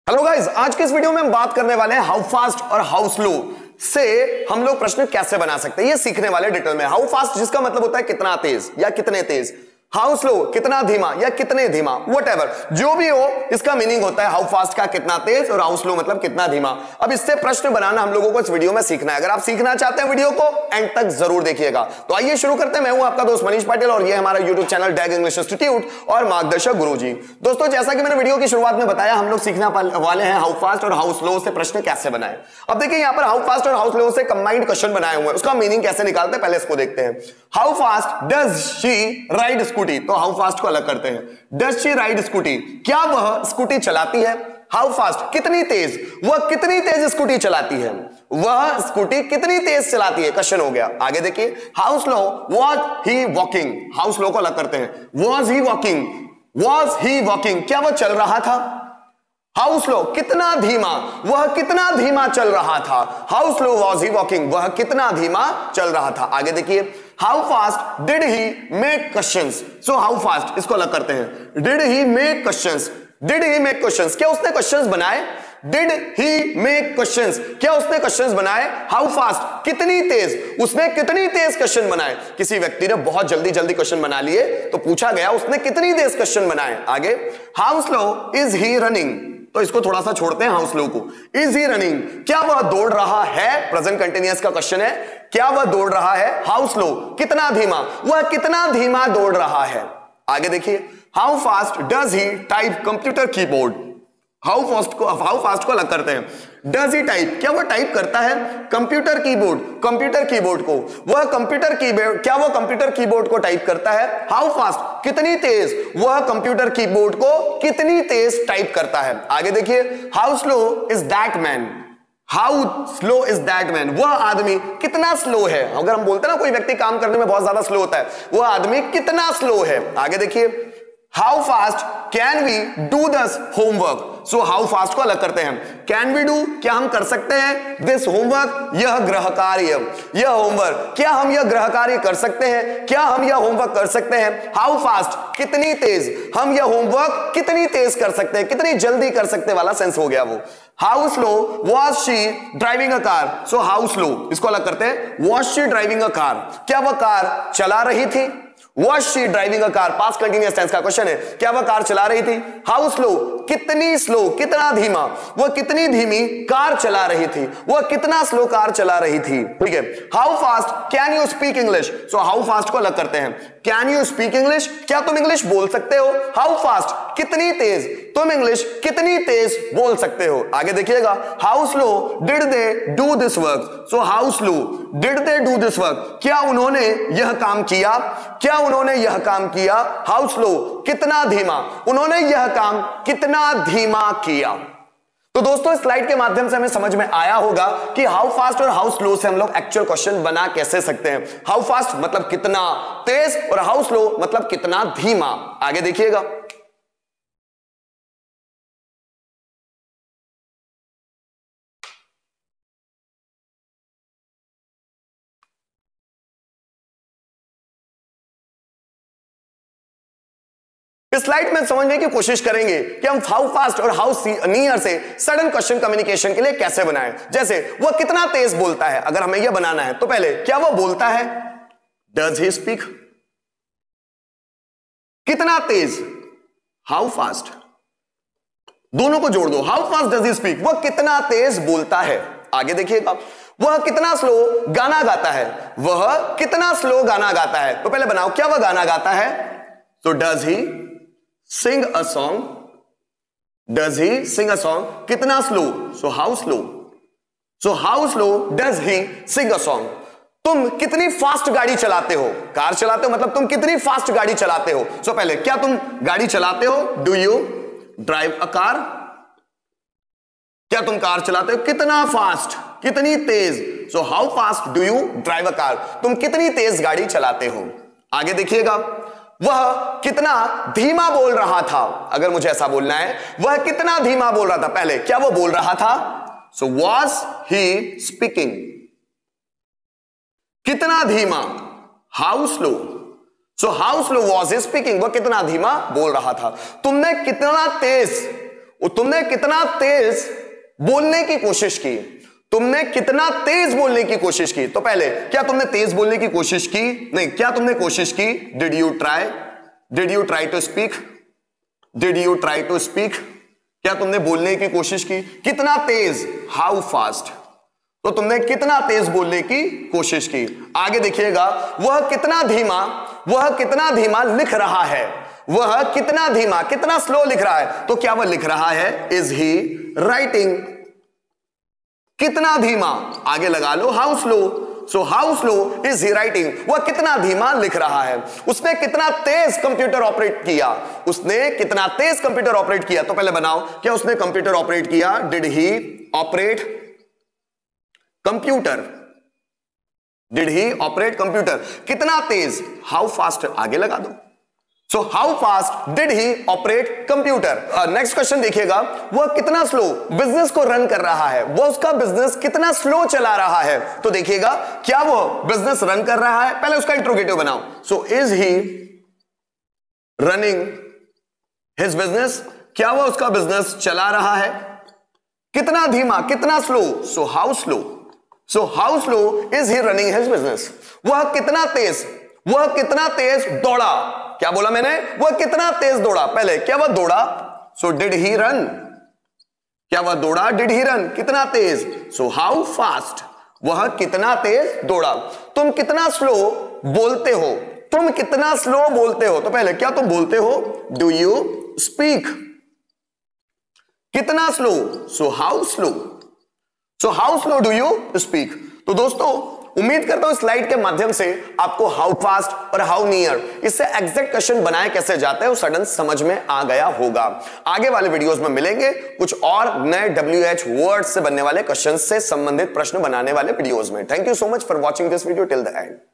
Hello guys, आज के इस वीडियो में हम बात करने वाले हैं हाउ फास्ट और हाउ स्लो से हम लोग प्रश्न कैसे बना सकते हैं, ये सीखने वाले डिटेल में। हाउ फास्ट जिसका मतलब होता है कितना तेज या कितने तेज, हाउ स्लो कितना धीमा या कितने धीमा, व्हाटएवर जो भी हो इसका मीनिंग होता है हाउ फास्ट का कितना तेज और हाउ स्लो मतलब कितना धीमा। अब इससे प्रश्न बनाना हम लोगों को इस वीडियो में सीखना है। अगर आप सीखना चाहते हैं वीडियो को एंड तक जरूर देखिएगा। तो आइए शुरू करते हैं। मैं हूं आपका दोस्त मनीष पाटिल और ये हमारा YouTube channel Dag English institute और मार्गदर्शक गुरुजी। दोस्तों, जैसा कि मैंने वीडियो की शुरुआत में बताया, हम लोग सीखने वाले हैं हाउ फास्ट और हाउ स्लो से प्रश्न कैसे बनाए। अब देखिए यहाँ पर हाउ फास्ट और हाउ स्लो से कंबाइंड क्वेश्चन बनाए हुए हैं, उसका मीनिंग कैसे निकालते हैं पहले इसको देखते हैं। How fast does she ride scooty, तो हाउ फास्ट को अलग करते हैं। डज शी राइड स्कूटी, क्या वह स्कूटी चलाती है। हाउ फास्ट कितनी तेज, वह कितनी तेज स्कूटी चलाती है, वह स्कूटी कितनी तेज चलाती है, क्वेश्चन हो गया। आगे देखिए how slow was he walking, how slow को अलग करते हैं। Was he walking, was he walking, क्या वह चल रहा था। हाउ स्लो कितना धीमा, वह कितना धीमा चल रहा था। How slow was he walking, वह कितना धीमा चल रहा था। आगे देखिए how fast did he make questions, so how fast इसको अलग करते हैं। Did he make questions, did he make questions, क्या उसने क्वेश्चंस बनाए। डिड ही मेक क्वेश्चंस, क्या उसने क्वेश्चंस बनाए। हाउ फास्ट कितनी तेज, उसने कितनी तेज क्वेश्चन बनाए। किसी व्यक्ति ने बहुत जल्दी जल्दी क्वेश्चन बना लिए तो पूछा गया उसने कितनी तेज क्वेश्चन बनाए। आगे how slow is he running, तो इसको थोड़ा सा छोड़ते हैं हाउ स्लो को। इज ही रनिंग, क्या वह दौड़ रहा है, प्रेजेंट कंटिन्यूअस का क्वेश्चन है, क्या वह दौड़ रहा है। हाउ स्लो कितना धीमा, वह कितना धीमा दौड़ रहा है। आगे देखिए how fast does he type computer keyboard, how fast को अलग करते हैं। डज ही टाइप, क्या वह टाइप करता है कंप्यूटर कीबोर्ड, कंप्यूटर कीबोर्ड को, वह कंप्यूटर कीबोर्ड, क्या वह कंप्यूटर कीबोर्ड को टाइप करता है। हाउ फास्ट कितनी तेज, वह कंप्यूटर कीबोर्ड को कितनी तेज टाइप करता है। आगे देखिए how slow is that man, how slow is that man, वह आदमी कितना स्लो है। अगर हम बोलते हैं ना कोई व्यक्ति काम करने में बहुत ज्यादा स्लो होता है, वह आदमी कितना स्लो है। आगे देखिए how fast can we do this homework, so how fast को अलग करते हैं। कैन वी डू, क्या हम कर सकते हैं। दिस होमवर्क, यह गृह कार्य, यह होमवर्क, क्या हम यह गृह कार्य कर सकते हैं, क्या हम यह होमवर्क कर सकते हैं। हाउ फास्ट कितनी तेज, हम यह होमवर्क कितनी तेज कर सकते हैं, कितनी जल्दी कर सकते वाला सेंस हो गया वो। How slow was she driving a car, so how slow इसको अलग करते हैं। Was she driving a car, क्या वह कार चला रही थी। Was she driving a car, past continuous tense का क्वेश्चन है, क्या वह कार चला रही थी। हाउ स्लो कितनी स्लो, कितना धीमा, वह कितनी धीमी कार चला रही थी, वह कितना स्लो कार चला रही थी। ठीक है। How fast can you speak English, so how fast को अलग करते हैं। कैन यू स्पीक इंग्लिश, क्या तुम इंग्लिश बोल सकते हो। हाउ फास्ट कितनी तेज, तुम इंग्लिश कितनी तेज बोल सकते हो। आगे देखिएगा how slow did they do this work, so how slow did they do this work, क्या उन्होंने यह काम किया, क्या उन्होंने यह काम किया। हाउ स्लो कितना धीमा, उन्होंने यह काम कितना धीमा किया। तो दोस्तों इस स्लाइड के माध्यम से हमें समझ में आया होगा कि हाउ फास्ट और हाउ स्लो से हम लोग एक्चुअल क्वेश्चन बना कैसे सकते हैं। हाउ फास्ट मतलब कितना तेज और हाउ स्लो मतलब कितना धीमा। आगे देखिएगा इस स्लाइड में समझने की कोशिश करेंगे कि हम हाउ फास्ट और हाउ नियर से सडन क्वेश्चन कम्युनिकेशन के लिए कैसे बनाएं। जैसे वह कितना तेज बोलता है, अगर हमें यह बनाना है तो पहले क्या वह बोलता है। डज ही स्पीक, कितना तेज, हाउ फास्ट, दोनों को जोड़ दो। How fast does he speak, वह कितना तेज बोलता है। आगे देखिएगा वह कितना स्लो गाना गाता है, वह कितना स्लो गाना गाता है। तो पहले बनाओ क्या वह गाना गाता है। तो does he sing a song, does he sing a song, कितना slow, so how slow, so how slow does he sing a song। तुम कितनी फास्ट गाड़ी चलाते हो, कार चलाते हो मतलब तुम कितनी फास्ट गाड़ी चलाते हो। सो पहले क्या तुम गाड़ी चलाते हो, do you drive a car, क्या तुम कार चलाते हो, कितना फास्ट, कितनी तेज, so how fast do you drive a car, तुम कितनी तेज गाड़ी चलाते हो। आगे देखिएगा वह कितना धीमा बोल रहा था, अगर मुझे ऐसा बोलना है वह कितना धीमा बोल रहा था। पहले क्या वो बोल रहा था, सो वॉज ही स्पीकिंग, कितना धीमा, how slow, so how slow was he speaking, वह कितना धीमा बोल रहा था। तुमने कितना तेज तुमने कितना तेज बोलने की कोशिश की, तुमने कितना तेज बोलने की कोशिश की। तो पहले क्या तुमने तेज बोलने की कोशिश की? नहीं। क्या तुमने कोशिश की? Did you try to speak? Did you try to speak? क्या तुमने बोलने की कोशिश की? कितना तेज? How fast? तो तुमने कितना तेज बोलने की कोशिश की। आगे देखिएगा, वह कितना धीमा लिख रहा है। वह कितना धीमा, कितना स्लो लिख रहा है। तो क्या वह लिख रहा है? Is he writing? कितना धीमा, आगे लगा लो how slow. So how slow is he writing? वह कितना धीमा लिख रहा है। उसने कितना तेज कंप्यूटर ऑपरेट किया। उसने कितना तेज कंप्यूटर ऑपरेट किया। तो पहले बनाओ, क्या उसने कंप्यूटर ऑपरेट किया? Did he operate computer? Did he operate computer? कितना तेज? How fast? आगे लगा दो। So how fast did he operate computer? Next question देखिएगा, वह कितना स्लो बिजनेस को रन कर रहा है। वो उसका बिजनेस कितना स्लो चला रहा है। तो देखिएगा, क्या वो बिजनेस रन कर रहा है? पहले उसका इंट्रोगेटिव बनाओ। So is he running his business? क्या वो उसका बिजनेस चला रहा है? कितना धीमा, कितना slow? So how slow? So how slow is he running his business? वह कितना तेज दौड़ा। क्या बोला मैंने? वह कितना तेज दौड़ा। पहले क्या वह दौड़ा? So did he run? क्या वह दौड़ा? Did he run? कितना तेज? So how fast? वह कितना तेज दौड़ा। तुम कितना स्लो बोलते हो? तुम कितना स्लो बोलते हो। तो पहले क्या तुम बोलते हो? Do you speak? कितना slow? So how slow? So how slow do you speak? तो दोस्तों, उम्मीद करता हूं स्लाइड के माध्यम से आपको हाउ फास्ट और हाउ नियर, इससे एग्जैक्ट क्वेश्चन बनाए कैसे जाते हैं वो सडन समझ में आ गया होगा। आगे वाले वीडियोस में मिलेंगे कुछ और नए WH वर्ड से बनने वाले क्वेश्चन से संबंधित प्रश्न बनाने वाले वीडियोस में। Thank you so much for watching this video till the and.